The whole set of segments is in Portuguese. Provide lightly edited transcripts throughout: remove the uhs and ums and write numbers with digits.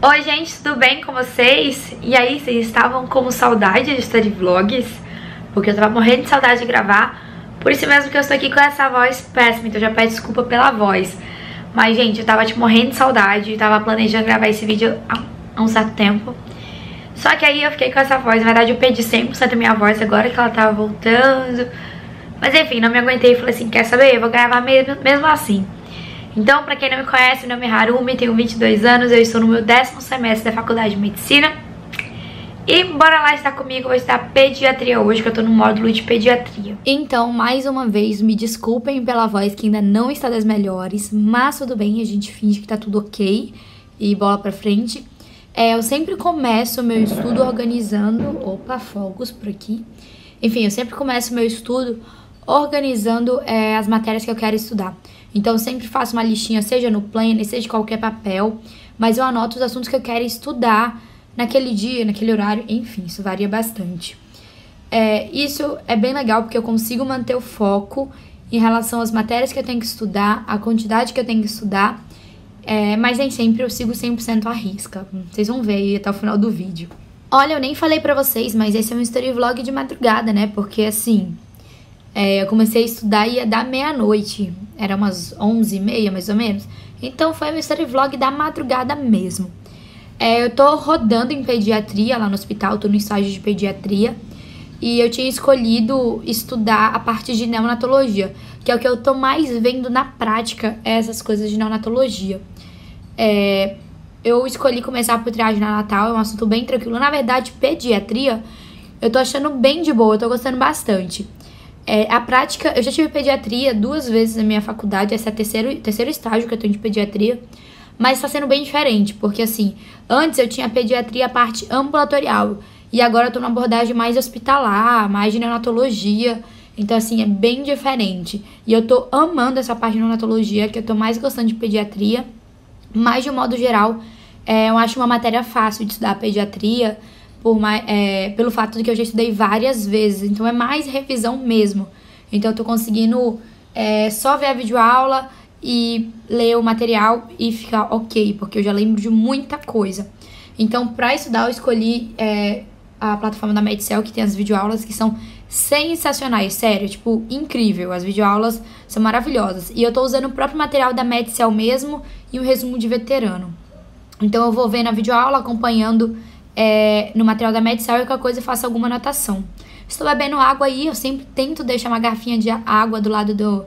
Oi gente, tudo bem com vocês? E aí, vocês estavam com saudade de study vlogs? Porque eu tava morrendo de saudade de gravar. Por isso mesmo que eu estou aqui com essa voz péssima, então já peço desculpa pela voz. Mas gente, eu tava morrendo de saudade, tava planejando gravar esse vídeo há um certo tempo. Só que aí eu fiquei com essa voz, na verdade eu perdi 100% da minha voz agora que ela tava voltando. Mas enfim, não me aguentei e falei assim, quer saber? Eu vou gravar mesmo assim. Então, pra quem não me conhece, meu nome é Harumi, tenho 22 anos, eu estou no meu 10º semestre da faculdade de medicina. E bora lá estar comigo, eu vou estar pediatria hoje, que eu tô no módulo de pediatria. Então, mais uma vez, me desculpem pela voz que ainda não está das melhores, mas tudo bem, a gente finge que tá tudo ok e bola pra frente. Eu sempre começo o meu estudo organizando... Opa, fogos por aqui. Enfim, eu sempre começo o meu estudo organizando as matérias que eu quero estudar. Então, eu sempre faço uma listinha, seja no planner, seja de qualquer papel, mas eu anoto os assuntos que eu quero estudar naquele dia, naquele horário, enfim, isso varia bastante. Isso é bem legal porque eu consigo manter o foco em relação às matérias que eu tenho que estudar, a quantidade que eu tenho que estudar, mas nem sempre eu sigo 100% à risca. Vocês vão ver aí até o final do vídeo. Olha, eu nem falei pra vocês, mas esse é um story vlog de madrugada, né? Porque assim... eu comecei a estudar e ia dar meia-noite, era umas 11h30 mais ou menos, então foi um story vlog da madrugada mesmo. Eu tô rodando em pediatria lá no hospital, tô no estágio de pediatria, e eu tinha escolhido estudar a parte de neonatologia, que é o que eu tô mais vendo na prática, essas coisas de neonatologia. Eu escolhi começar por triagem neonatal, é um assunto bem tranquilo, na verdade pediatria eu tô achando bem de boa, eu tô gostando bastante. A prática, eu já tive pediatria 2 vezes na minha faculdade, esse é o terceiro estágio que eu tenho de pediatria, mas tá sendo bem diferente, porque assim, antes eu tinha pediatria a parte ambulatorial, e agora eu tô numa abordagem mais hospitalar, mais de neonatologia, então assim, é bem diferente. E eu tô amando essa parte de neonatologia, que eu tô mais gostando de pediatria, mas de um modo geral, eu acho uma matéria fácil de estudar pediatria, pelo fato de que eu já estudei várias vezes, então é mais revisão mesmo. Então eu tô conseguindo só ver a videoaula e ler o material e ficar ok, porque eu já lembro de muita coisa. Então pra estudar eu escolhi a plataforma da Medcel, que tem as videoaulas que são sensacionais, sério, tipo, incrível. As videoaulas são maravilhosas. E eu tô usando o próprio material da Medcel mesmo e um resumo de veterano. Então eu vou ver na videoaula, acompanhando no material da Medcel, e qualquer coisa eu faço alguma anotação. Estou bebendo água aí, eu sempre tento deixar uma garrafinha de água do lado do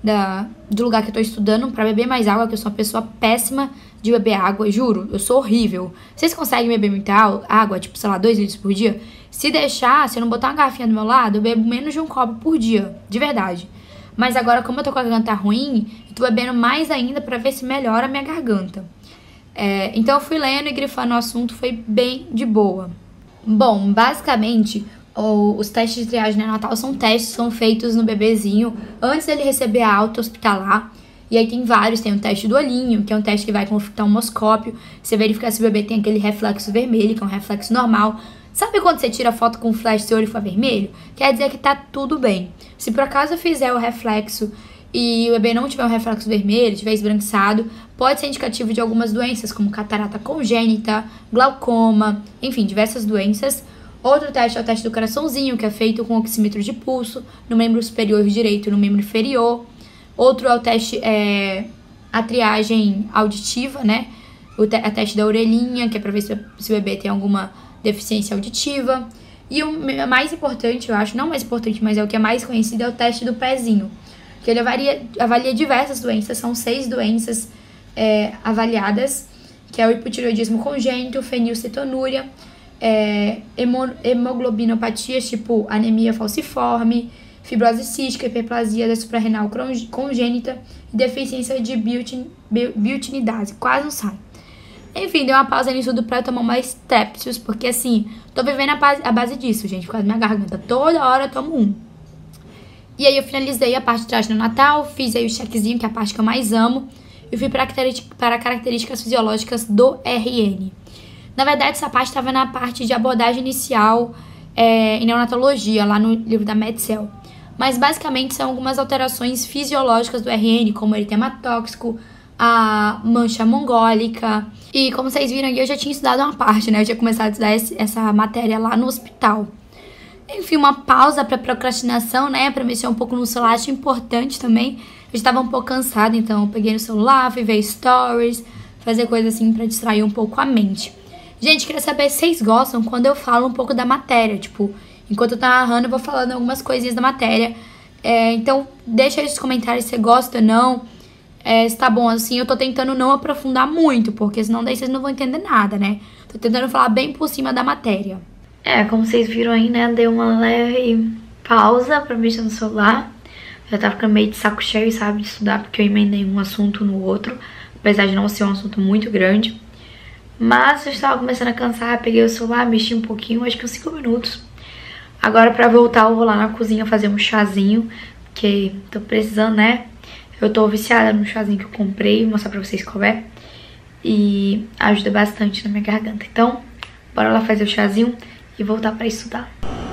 lugar que eu tô estudando pra beber mais água, que eu sou uma pessoa péssima de beber água, juro, eu sou horrível. Vocês conseguem beber muita água, tipo, sei lá, 2 litros por dia? Se deixar, se eu não botar uma garrafinha do meu lado, eu bebo menos de um copo por dia, de verdade. Mas agora, como eu tô com a garganta ruim, eu tô bebendo mais ainda pra ver se melhora a minha garganta. Então eu fui lendo e grifando o assunto, foi bem de boa. Bom, basicamente, os testes de triagem neonatal são testes que são feitos no bebezinho antes dele receber a alta hospitalar. E aí tem vários, tem o teste do olhinho, que é um teste que vai com o oftalmoscópio, você verifica se o bebê tem aquele reflexo vermelho, que é um reflexo normal. Sabe quando você tira a foto com flash e seu olho for vermelho? Quer dizer que tá tudo bem. Se por acaso eu fizer o reflexo e o bebê não tiver um reflexo vermelho, tiver esbranquiçado, pode ser indicativo de algumas doenças, como catarata congênita, glaucoma, enfim, diversas doenças. Outro teste é o teste do coraçãozinho, que é feito com oxímetro de pulso, no membro superior direito e no membro inferior. Outro é o teste, a triagem auditiva, né? A teste da orelhinha, que é pra ver se o bebê tem alguma deficiência auditiva. E o mais importante, eu acho, não mais importante, mas é o que é mais conhecido, é o teste do pezinho, que ele avalia diversas doenças, são 6 doenças avaliadas, que é o hipotireoidismo congênito, fenilcetonúria, hemoglobinopatias, tipo anemia falciforme, fibrose cística, hiperplasia da suprarrenal congênita e deficiência de biotinidase, quase não sai. Enfim, dei uma pausa nisso tudo pra eu tomar mais Strepsils, porque assim, tô vivendo a base disso, gente, por causa da minha garganta, toda hora eu tomo um. E aí eu finalizei a parte de triagem neonatal, fiz aí o checkzinho, que é a parte que eu mais amo, e fui para características fisiológicas do RN. Na verdade, essa parte estava na parte de abordagem inicial em neonatologia, lá no livro da Medcel. Mas basicamente são algumas alterações fisiológicas do RN, como eritema tóxico, a mancha mongólica. E como vocês viram aqui, eu já tinha estudado uma parte, né? Eu tinha começado a estudar essa matéria lá no hospital. Enfim, uma pausa pra procrastinação, né? Pra mexer um pouco no celular, acho importante também. Eu estava um pouco cansada, então eu peguei no celular, fui ver stories, fazer coisa assim pra distrair um pouco a mente. Gente, queria saber se vocês gostam quando eu falo um pouco da matéria. Tipo, enquanto eu tô narrando, eu vou falando algumas coisinhas da matéria. Então, deixa aí nos comentários se você gosta ou não. Se tá bom assim, eu tô tentando não aprofundar muito, porque senão daí vocês não vão entender nada, né? Tô tentando falar bem por cima da matéria. Como vocês viram aí, né, dei uma leve pausa pra mexer no celular. Já tava ficando meio de saco cheio, sabe, de estudar, porque eu emendei um assunto no outro, apesar de não ser um assunto muito grande. Mas eu estava começando a cansar, peguei o celular, mexi um pouquinho, acho que uns 5 minutos. Agora pra voltar eu vou lá na cozinha fazer um chazinho, porque tô precisando, né? Eu tô viciada no chazinho que eu comprei, vou mostrar pra vocês qual é. E ajuda bastante na minha garganta. Então, bora lá fazer o chazinho e voltar pra estudar.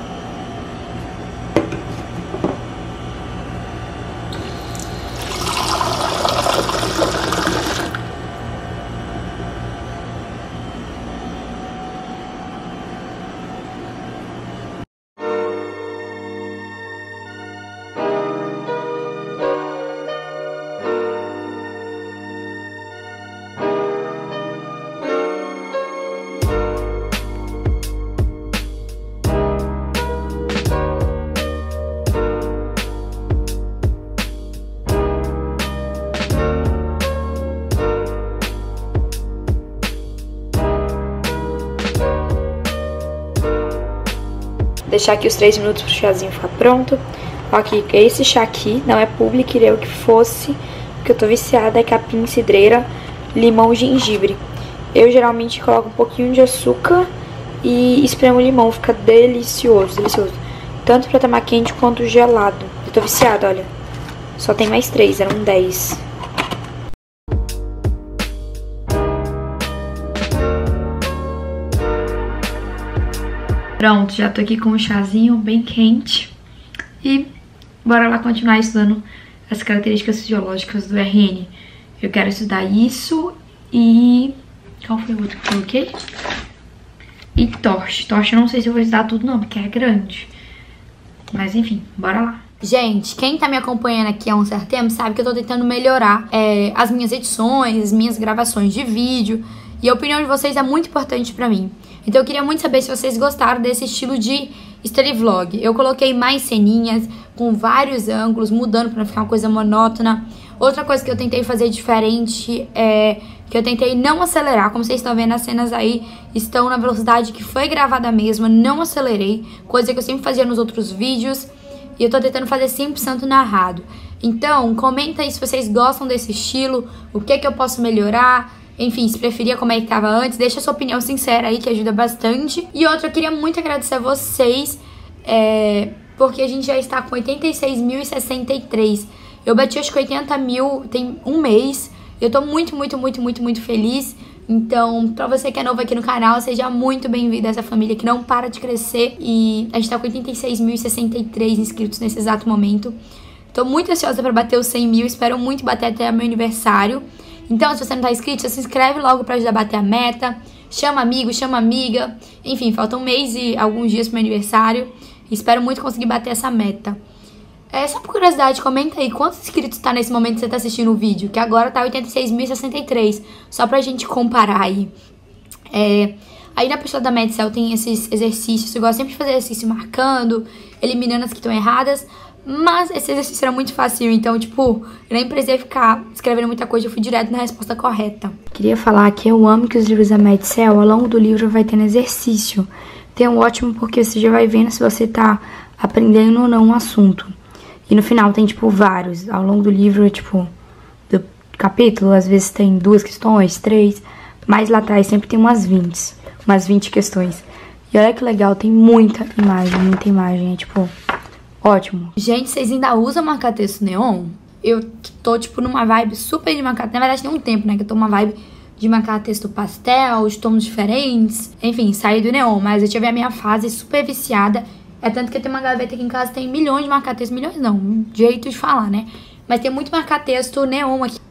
Deixar aqui os 3 minutos pro chazinho ficar pronto. Ó, aqui, esse chá aqui não é publi, queria eu que fosse, porque eu tô viciada, é capim, cidreira, limão, gengibre. Eu geralmente coloco um pouquinho de açúcar e espremo o limão, fica delicioso, delicioso. Tanto pra tomar quente quanto gelado. Eu tô viciada, olha. Só tem mais 3, eram 10. Pronto, já tô aqui com o chazinho bem quente. E bora lá continuar estudando as características fisiológicas do RN. Eu quero estudar isso e... qual foi o outro que eu coloquei? E torche. Torche eu não sei se eu vou estudar tudo não, porque é grande. Mas enfim, bora lá. Gente, quem tá me acompanhando aqui há um certo tempo sabe que eu tô tentando melhorar as minhas edições, as minhas gravações de vídeo. E a opinião de vocês é muito importante pra mim. Então eu queria muito saber se vocês gostaram desse estilo de study vlog. Eu coloquei mais ceninhas, com vários ângulos, mudando pra não ficar uma coisa monótona. Outra coisa que eu tentei fazer diferente é que eu tentei não acelerar. Como vocês estão vendo, as cenas aí estão na velocidade que foi gravada mesmo. Não acelerei, coisa que eu sempre fazia nos outros vídeos. E eu tô tentando fazer 100% narrado. Então, comenta aí se vocês gostam desse estilo, o que eu posso melhorar. Enfim, se preferia como é que tava antes, deixa a sua opinião sincera aí, que ajuda bastante. E outra, eu queria muito agradecer a vocês, porque a gente já está com 86.063. Eu bati acho que 80 mil tem um mês. Eu tô muito, muito, muito, muito, muito feliz. Então, pra você que é novo aqui no canal, seja muito bem-vindo a essa família que não para de crescer. E a gente tá com 86.063 inscritos nesse exato momento. Tô muito ansiosa pra bater os 100 mil, espero muito bater até meu aniversário. Então, se você não tá inscrito, se inscreve logo pra ajudar a bater a meta. Chama amigo, chama amiga. Enfim, falta um mês e alguns dias pro meu aniversário. Espero muito conseguir bater essa meta. Só por curiosidade, comenta aí quantos inscritos tá nesse momento que você tá assistindo o vídeo. Que agora tá 86.063. Só pra gente comparar aí. Aí na apostila da Medcel tem esses exercícios. Eu gosto sempre de fazer exercício marcando, eliminando as que estão erradas. Mas esse exercício era muito fácil, então, tipo, eu nem precisei ficar escrevendo muita coisa, eu fui direto na resposta correta. Queria falar que eu amo que os livros da Medcel, ao longo do livro, vai tendo exercício. Tem um ótimo porque você já vai vendo se você tá aprendendo ou não um assunto. E no final tem, tipo, vários. Ao longo do livro, tipo, do capítulo, às vezes tem 2 questões, 3. Mas lá atrás sempre tem umas 20 questões. E olha que legal, tem muita imagem, é tipo... ótimo. Gente, vocês ainda usam marca-texto neon? Eu tô, tipo, numa vibe super de marca-texto. Na verdade, tem um tempo, né, que eu tô numa vibe de marca-texto pastel, de tons diferentes. Enfim, saí do neon, mas eu tive a minha fase super viciada. É tanto que eu tenho uma gaveta aqui em casa, tem milhões de marca-texto. Milhões não, jeito de falar, né? Mas tem muito marca-texto neon aqui.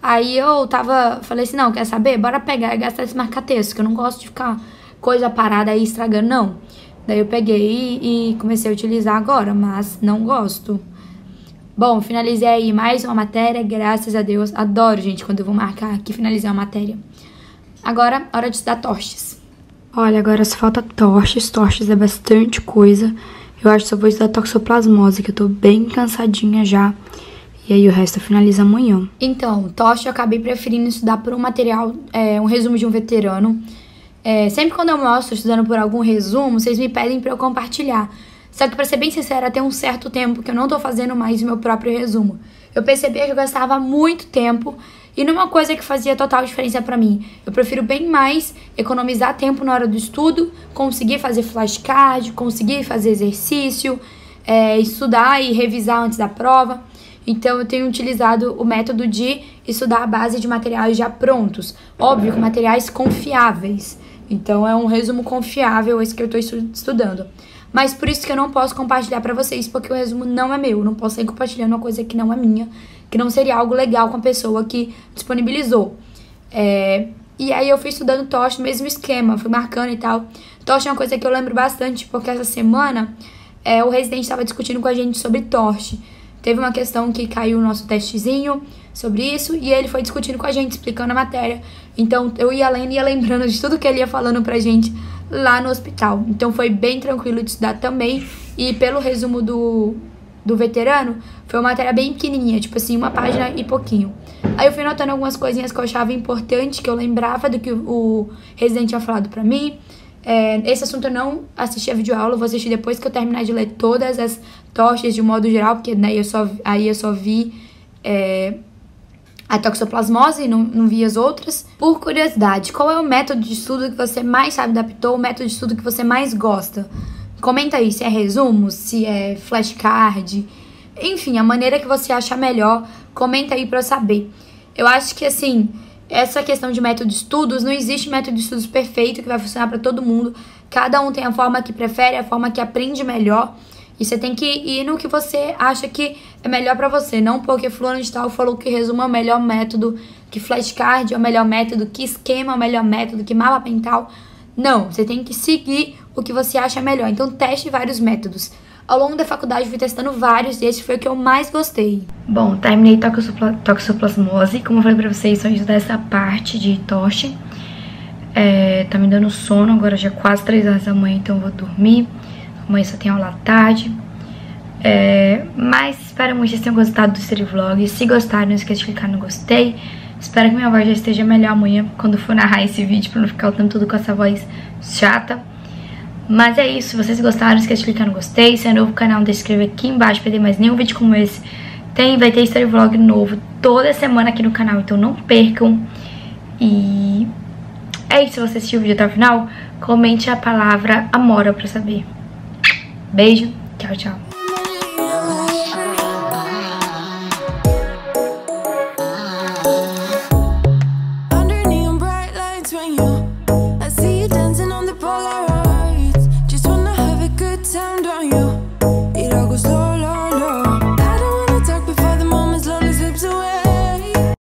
Aí eu falei assim, não, quer saber? Bora pegar e gastar esse marca-texto, que eu não gosto de ficar coisa parada aí estragando, não. Daí eu peguei e comecei a utilizar agora, mas não gosto. Bom, finalizei aí mais uma matéria, graças a Deus. Adoro, gente, quando eu vou marcar aqui, finalizar uma matéria. Agora, hora de estudar Torches. Olha, agora só falta Torches. Torches é bastante coisa. Eu acho que só vou estudar toxoplasmose, que eu tô bem cansadinha já. E aí o resto eu finalizo amanhã. Então, Torches eu acabei preferindo estudar por um material, um resumo de um veterano. Sempre quando eu mostro estudando por algum resumo, vocês me pedem pra eu compartilhar. Só que, pra ser bem sincera, tem um certo tempo que eu não tô fazendo mais o meu próprio resumo. Eu percebi que eu gastava muito tempo e numa coisa que fazia total diferença pra mim. Eu prefiro bem mais economizar tempo na hora do estudo, conseguir fazer flashcard, conseguir fazer exercício, estudar e revisar antes da prova. Então, eu tenho utilizado o método de estudar a base de materiais já prontos. Óbvio, com materiais confiáveis. Então, é um resumo confiável esse que eu tô estudando. Mas por isso que eu não posso compartilhar pra vocês, porque o resumo não é meu. Eu não posso sair compartilhando uma coisa que não é minha, que não seria algo legal com a pessoa que disponibilizou. E aí eu fui estudando Torch, mesmo esquema, fui marcando e tal. Torch é uma coisa que eu lembro bastante, porque essa semana o residente estava discutindo com a gente sobre Torch. Teve uma questão que caiu o nosso testezinho sobre isso, e ele foi discutindo com a gente, explicando a matéria. Então eu ia lendo e ia lembrando de tudo que ele ia falando pra gente lá no hospital. Então foi bem tranquilo de estudar também. E pelo resumo do veterano, foi uma matéria bem pequenininha, tipo assim, uma página e pouquinho. Aí eu fui notando algumas coisinhas que eu achava importante, que eu lembrava do que o residente tinha falado pra mim. Esse assunto eu não assisti a videoaula, eu vou assistir depois que eu terminar de ler todas as Torches de modo geral, porque daí eu só vi a toxoplasmose e não vi as outras. Por curiosidade, qual é o método de estudo que você mais se adaptou, o método de estudo que você mais gosta? Comenta aí se é resumo, se é flashcard, enfim, a maneira que você acha melhor, comenta aí pra eu saber. Eu acho que, assim, essa questão de método de estudos, não existe método de estudos perfeito que vai funcionar pra todo mundo. Cada um tem a forma que prefere, a forma que aprende melhor. E você tem que ir no que você acha que é melhor pra você. Não porque fulano de tal falou que resumo é o melhor método, que flashcard é o melhor método, que esquema é o melhor método, que mapa mental. Não, você tem que seguir o que você acha melhor. Então teste vários métodos. Ao longo da faculdade eu fui testando vários e esse foi o que eu mais gostei. Bom, terminei toxoplasmose. Como eu falei pra vocês, só estudar essa parte de Torch. Tá me dando sono, agora já é quase 3 horas da manhã, então eu vou dormir. Amanhã só tem aula à tarde. Mas espero muito que vocês tenham gostado do Study Vlog. Se gostaram, não esqueça de clicar no gostei. Espero que minha voz já esteja melhor amanhã, quando for narrar esse vídeo, pra não ficar o tempo todo com essa voz chata. Mas é isso, se vocês gostaram, não esqueça de clicar no gostei. Se é novo no canal, não deixe de se inscrever aqui embaixo pra perder mais nenhum vídeo como esse. Vai ter Study Vlog novo toda semana aqui no canal, então não percam. E é isso, se você assistiu o vídeo até o final, comente a palavra Amora pra saber. Beijo, tchau, tchau.